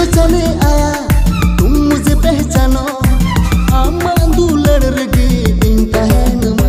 बचाने आया, तुम मुझे पहचानो, आमा दुलड़ रगे इनका है नमा।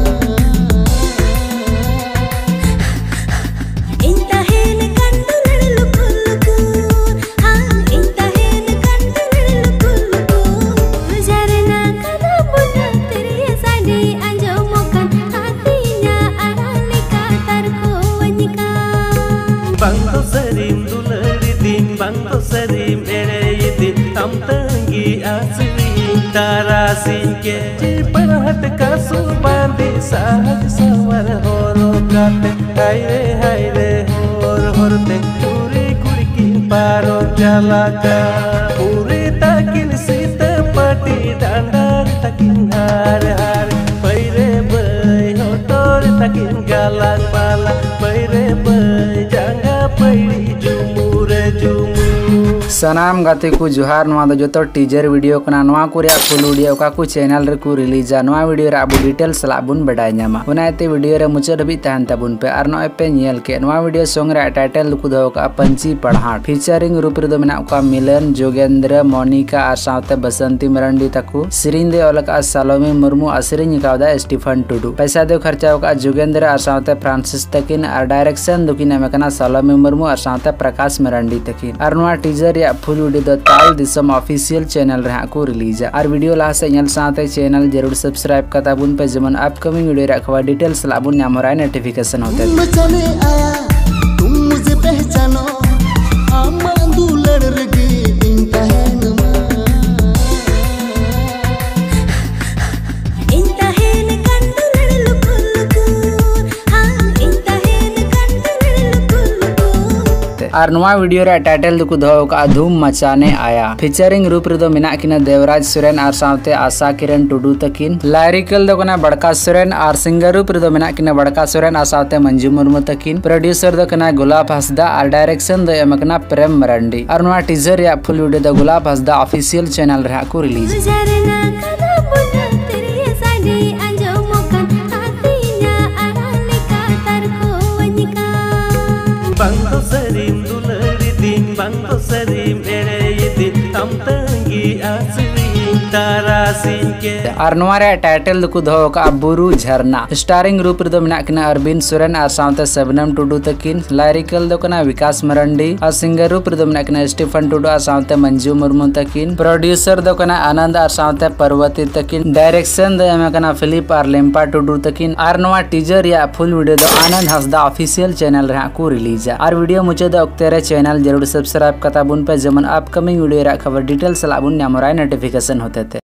इंता है न कंदुलड़ लुकु लुकु, हाँ इंता है न कंदुलड़ लुकु लुकु। झरना कदा बुना तेरे साडी अंजो मोkan hatinya aralika tarko wanyika। Bangko serim dulari din, bangko serim ere din, tam tangi asli tarasin ke cipat kasu bandi sahaj sawar horo kate, hai re hor hor te kuri kuri ki paro jalaka, puri takin sita pati dandar takin har har, paire bay hotor takin galang bala, paire bay janga pairi jumure jumu। सनाम गाते को जोहार नवा दो जो teaser video कना नवा को रिया full video का को चैनल रे को रिलीजा नवा वीडियो रे अब डिटेल सला बुन बडाय ᱧᱟᱢᱟ उनाते वीडियो रे मुचे रबी तहन तबुन पे आर नय पे नेल के नवा वीडियो सॉन्ग रे टाइटल को दो का पंची पढ़ाट फीचरिंग रूप रे दो मेना का मिलन जोगेंद्र मोनिका आ साथे बसंती मरंडी तकु सिरिन दे ओलका सालोमी मुर्मू असरिन कावदा स्टीफन टुडू पैसा दे खर्चा का जोगेंद्र आ साथे फ्रांसिस तकिन आ डायरेक्शन दुकिन मेकना सालोमी मुर्मू आ साथे प्रकाश मरंडी तकिन आर नवा टीजर या फुल वीडियो दो ताल दिसम ऑफिशियल चैनल रे को रिलीज और वीडियो लास्ट से ñel साथे चैनल जरूर सब्सक्राइब कता बुन पे जमन अपकमिंग वीडियो रे खबर डिटेल्स लाबुन नाम राय नोटिफिकेशन होते बचाने आया, तुम मुझे पहचानो, आमा दुलड़ रगे इनका है नमा। इंता है न कंदुलड़ लुकु लुकु, हाँ इंता है न कंदुलड़ लुकु लुकु। और नवा वीडियो रे टाइटल दुकु दो का धूम मचाने आया फीचरिंग रूप रे दो मेना किना देवराज सोरेन और साथे आशा किरण टुडू तकिन लायरिकल दो कना बड़का सोरेन और सिंगर रूप रे दो मेना किना बड़का सोरेन और साथे मंजू मुर्मू तकिन प्रोड्यूसर दो कना गुलाब हंसदा और डायरेक्शन दो एमकना प्रेम मरंडी और नवा टीजर या फुल वीडियो दो गुलाब हंसदा ऑफिशियल चैनल रे को रिलीज। झरना कदा बुना तेरे साडी अंजो मोkan hatinya aralika tarko wanyika। Bangko serim dulari din, bangko serim ere din, tam tangi asli tarasin ke। और नवा रे टाइटल दुकु दो का बुरु झरना स्टारिंग रूप रे दो मेना किना अरविंद सोरेन और साथे सबनम टुडू तकिन लायरिकल दो कना विकास मरंडी और सिंगर रूप रे दो मेना किना स्टीफन टुडू और साथे मंजू मुर्मू तकिन प्रोड्यूसर दो कना आनंद और साथे पार्वती तकिन डायरेक्शन दो एमे कना फिलिप और लेम्पा टुडू तकिन और नवा टीजर या फुल वीडियो दो आनंद हंसदा ऑफिशियल चैनल रे को रिलीज और वीडियो मुचे दो अक्तेरे चैनल जरूर सब्सक्राइब कता बुन पे जमन अपकमिंग वीडियो रे खबर डिटेल्स लाबुन नाम राय नोटिफिकेशन होते।